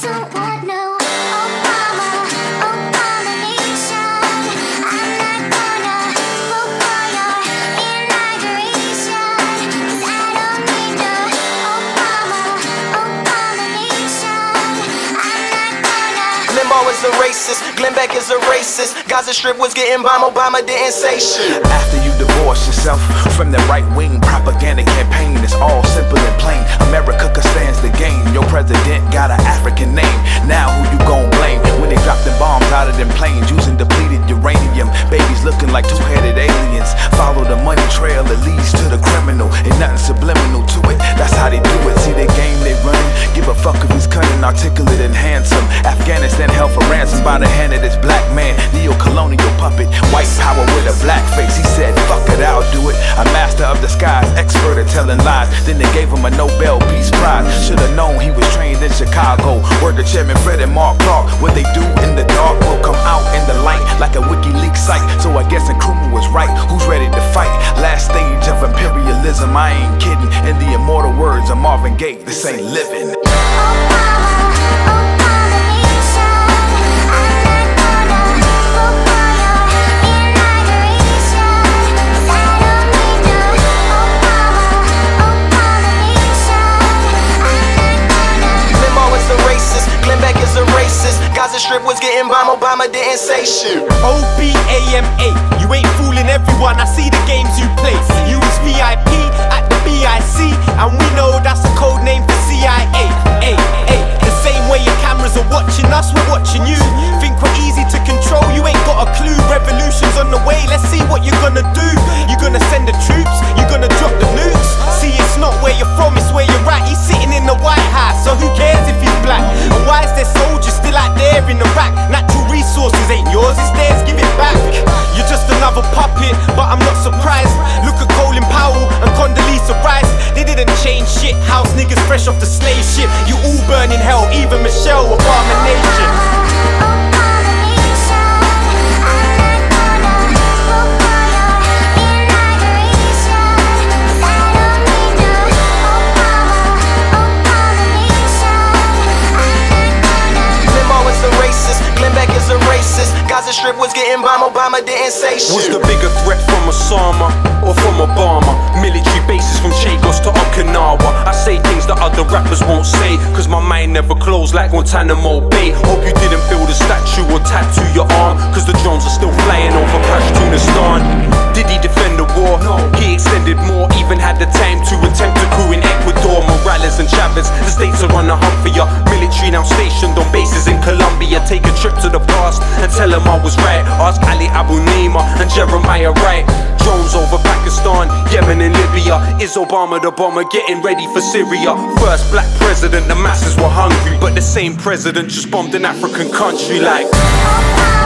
don't want no Obama, Obama nation. I'm not gonna vote for your inauguration, 'cause I don't need no Obama, Obama nation. I'm not gonna. Limbo is a racist, Glenn Beck is a racist. Gaza Strip was getting bombed, Obama didn't say shit. After you divorce yourself from the right-wing propaganda campaign, it's all simple and plain. America stands the game. Your president got an African name. Now who you gon' blame when they drop them bombs out of them planes using depleted uranium? Babies looking like two-headed aliens. Follow the money trail that leads to the criminal. Ain't nothing subliminal to it. That's how they do it. See the game they running. Give a fuck if he's cunning, articulate, and handsome. Afghanistan held for ransom by the hand of this black man. Neo-colonial puppet, white power with a black face. He said, fuck it, I'll do it. A master of disguise, expert at telling lies. Then they gave him a Nobel Peace Prize. Should've known he was trained in Chicago. Word to Chairman Fred and Mark Clark. What they do in the dark will come out in the light like a WikiLeaks site. So I guess Nkrumah was right. Who's ready to fight? Last stage of imperialism, I ain't kidding. In the immortal words of Marvin Gaye, this ain't living. Gaza Strip was getting bombed, Obama didn't say shit. OBAMA, you ain't fooling everyone, I see the games you play. You was VIP at the BIC, and we know that's a code name for CIA. The same way your cameras are watching us, we're watching you. Think we're easy to control, you ain't got a clue. Revolution's on the way, let's see what you're gonna do. You gonna send the troops, you gonna drop the nukes. See, it's not where you're from, it's where you're at. He's sitting in the White House, so who cares if he's black? And why is there soldiers still out there in Iraq? Natural resources ain't yours, it's theirs, give it back. You're just another puppet, but I'm not surprised. Look at Colin Powell and Condoleezza Rice. They didn't change shit, house niggas fresh off the slave ship. You all burn in hell, even Michelle Obama Nation. Gaza Strip was getting bombed, Obama didn't say shit. Was the bigger threat from Osama or from Obama? Military bases from Chagos to Okinawa. I say things that other rappers won't say, cause my mind never closed like Guantanamo Bay. Hope you didn't build a statue or tattoo your arm, cause the drones are still flying over Pashtunistan. Did he defend the war? No. He extended more, even had the time to attempt a coup in Ecuador. Morales and Chavez, the states are on the hunt for ya. Military now stationed on bases in Colombia. Take a trip to the past and tell them I was right. Ask Ali Abu Nima and Jeremiah Wright. Drones over Pakistan, Yemen and Libya. Is Obama the bomber getting ready for Syria? First black president, the masses were hungry, but the same president just bombed an African country like